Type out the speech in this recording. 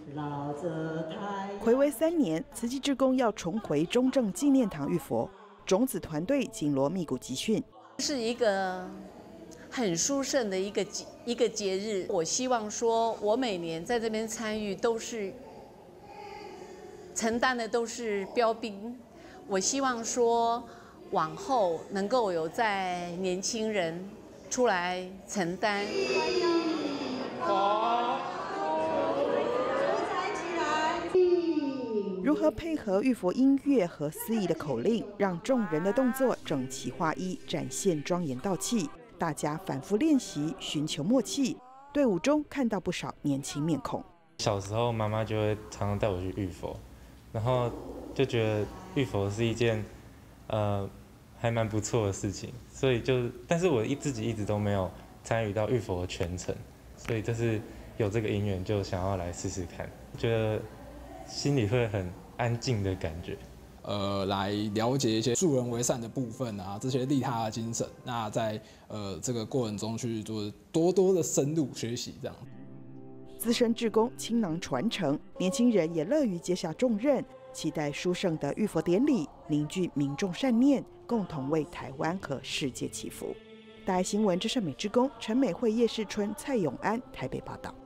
睽违3年，慈济志工要重回中正纪念堂浴佛，种子团队紧锣密鼓集训， 是一个很殊胜的一个节日。我希望说，我每年在这边参与，都是承担的都是标兵。我希望说，往后能够有在年轻人出来承担。 如何配合浴佛音乐和司仪的口令，让众人的动作整齐划一，展现庄严道气？大家反复练习，寻求默契。队伍中看到不少年轻面孔。 小时候妈妈就会常常带我去浴佛，然后就觉得浴佛是一件还蛮不错的事情，所以但是我自己一直都没有参与到浴佛的全程，所以就是有这个因缘，就想要来试试看，觉得心里会很安静的感觉。 来了解一些助人为善的部分啊，这些利他的精神。那在这个过程中去做多多的深入学习，这样。 资深志工倾囊传承，年轻人也乐于接下重任，期待殊胜的浴佛典礼，凝聚民众善念，共同为台湾和世界祈福。大爱新闻之盛美志工陈美惠叶世春蔡永安台北报道。